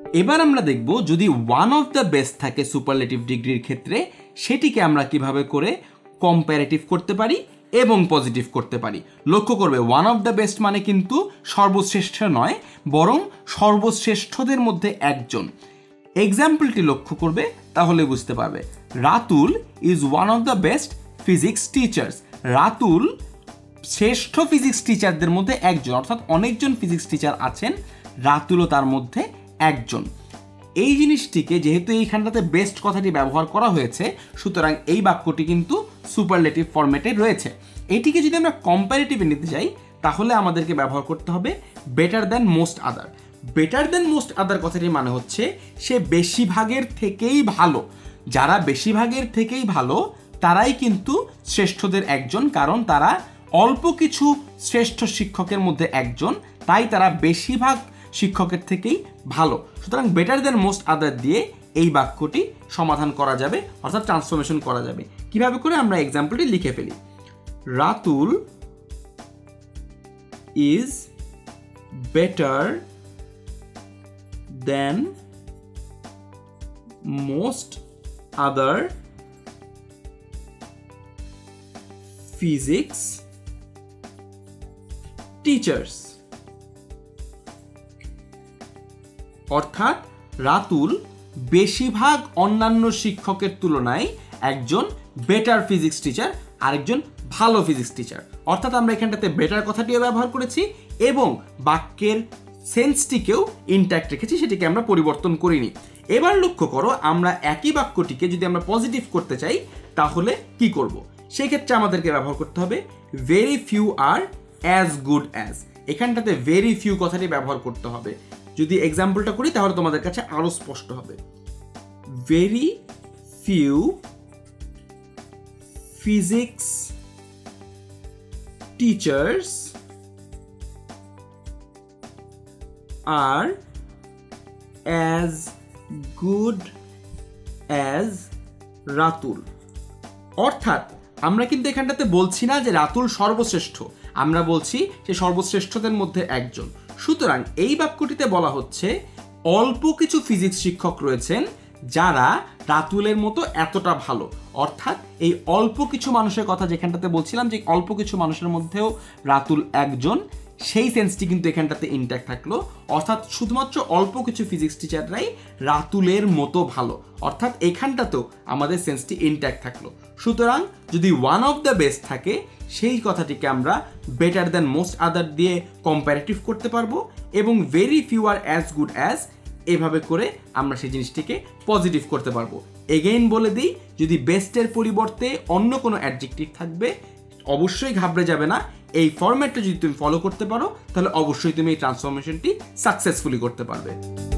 এবার আমরা দেখব যদি ওয়ান অফ দ্য বেস্ট থাকে সুপারলেটিভ ডিগ্রির ক্ষেত্রে সেটিকে আমরা কিভাবে করে কম্পারেটিভ করতে পারি এবং পজিটিভ করতে পারি। লক্ষ্য করবে ওয়ান অফ দ্য বেস্ট মানে কিন্তু সর্বশ্রেষ্ঠ নয়, বরং সর্বশ্রেষ্ঠদের মধ্যে একজন। এক্সাম্পলটি লক্ষ্য করবে তাহলে বুঝতে পারবে। Ratul is one of the best physics teachers. Ratul শ্রেষ্ঠ ফিজিক্স টিচারদের মধ্যে একজন, অর্থাৎ অনেকজন ফিজিক্স টিচার আছেন, রাতুলও তার মধ্যে একজন। এই জিনিসটিকে যেহেতু এইখানটাতে বেস্ট কথাটি ব্যবহার করা হয়েছে, সুতরাং এই বাক্যটি কিন্তু সুপারলেটিভ ফরম্যাটে রয়েছে। এটিকে যদি আমরা কম্পারেটিভে নিতে যাই তাহলে আমাদেরকে ব্যবহার করতে হবে better than most other. Better than most other কথাটির মানে হচ্ছে সে বেশিরভাগের থেকেই ভালো। যারা বেশিরভাগের থেকেই ভালো তারাই কিন্তু শ্রেষ্ঠদের একজন, কারণ তারা অল্প কিছু শ্রেষ্ঠ শিক্ষকের মধ্যে একজন, তাই তারা বেশিরভাগ শিক্ষকের থেকেই ভালো। সুতরাং বেটার দ্যান মোস্ট আদার দিয়ে এই বাক্যটি সমাধান করা যাবে, অর্থাৎ ট্রান্সফরমেশন করা যাবে। কিভাবে করে আমরা এক্সাম্পলটি লিখে ফেলি। Ratul is better than most other physics teachers. অর্থাৎ রাতুল বেশিরভাগ অন্যান্য শিক্ষকের তুলনায় একজন বেটার ফিজিক্স টিচার, আরেকজন ভালো ফিজিক্স টিচার। অর্থাৎ আমরা এখানটাতে বেটার কথাটিও ব্যবহার করেছি এবং বাক্যের সেন্সটিকেও ইনট্যাক্ট রেখেছি, সেটিকে আমরা পরিবর্তন করিনি। এবার লক্ষ্য করো, আমরা একই বাক্যটিকে যদি আমরা পজিটিভ করতে চাই তাহলে কি করব? সেই ক্ষেত্রে আমাদেরকে ব্যবহার করতে হবে very few are as good as. এখানটাতে ভেরি ফিউ কথাটি ব্যবহার করতে হবে। যদি এক্সাম্পলটা করি তাহলে তোমাদের কাছে আরো স্পষ্ট হবে। Very few physics teachers are as good as Ratul. অর্থাৎ আমরা কিন্তু এখানটাতে বলছি না যে রাতুল সর্বশ্রেষ্ঠ, আমরা বলছি যে সর্বশ্রেষ্ঠদের মধ্যে একজন। সুতরাং এই বাক্যটিতে বলা হচ্ছে অল্প কিছু ফিজিক্স শিক্ষক রয়েছেন যারা রাতুলের মতো এতটা ভালো। অর্থাৎ এই অল্প কিছু মানুষের কথা যেখানটাতে বলছিলাম যে অল্প কিছু মানুষের মধ্যেও রাতুল একজন, সেই সেন্সটি কিন্তু এখানটাতে ইনট্যাক্ট থাকলো। অর্থাৎ শুধুমাত্র অল্প কিছু ফিজিক্স টিচাররাই রাতুলের মতো ভালো, অর্থাৎ এখানটাতেও আমাদের সেন্সটি ইনট্যাক্ট থাকলো। সুতরাং যদি ওয়ান অফ দ্য বেস্ট থাকে সেই কথাটিকে আমরা বেটার দ্যান মোস্ট আদার দিয়ে কম্পারেটিভ করতে পারবো এবং very few are as good as এভাবে করে আমরা সেই জিনিসটিকে পজিটিভ করতে পারবো। এগেইন বলে দিই, যদি বেস্টের পরিবর্তে অন্য কোনো অ্যাডজেক্টিভ থাকবে অবশ্যই ঘাবড়ে যাবে না। এই ফরম্যাটটা যদি তুমি ফলো করতে পারো তাহলে অবশ্যই তুমি এই ট্রান্সফরমেশনটি সাকসেসফুলি করতে পারবে।